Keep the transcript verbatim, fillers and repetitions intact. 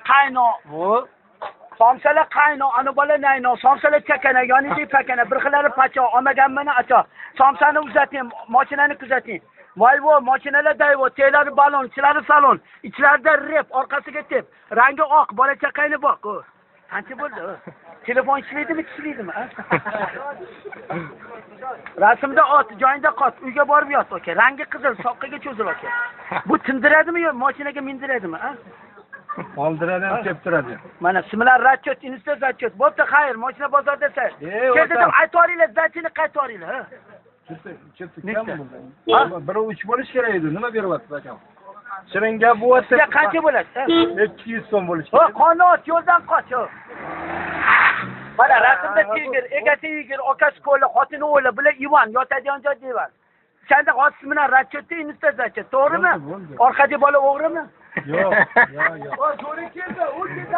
qayno. Bu Somsalar qayno, ana bola nayno, somsalar chakana, yonida pakana, bir xillari pacho, olmagan mana acho. Somsani uzating, mashinani kuzating. Volvo mashinalar dayvo, telari balon, ichlari salon, ichlarida rep, orqasiga tep. Rangi oq, bola chaqayni boq. Qancha bo'ldi? Telefon ishlaydimi, ishlaydimi? Rasmda ot, joyida qot, uyga borib yot, aka. Rangi qizil, soqqiga cho'zil, aka. Bu tindiradimi yo mashinaga mindiradimi, ha? oldiradi ham keptiradi. Mana sizlar ratchet, insta ratchet. Bo'pti, xayr, mashina bozorda say. Keldim, aytoringlar, zachini qaytoringlar, ha? Bir uch bo'lish kerak edi. Nima beryapsiz akam? Shirin gap bo'lyapti. Sizga qancha bo'ladi? ikki yuz so'm bo'lish kerak. kerak. Ha, qanot, yo'ldan qoch. Mana rasmda tigir, egasi yigir, akasi ko'la, xotini o'la, bular Ivan, yotadigan joy deyman. Senda hozir bilan ratchetda insta ratchet, to'g'rimi? Orqadagi bola o'g'rimi? Yo'q, yo'q, yo'q. O, to'g'ri keldi, u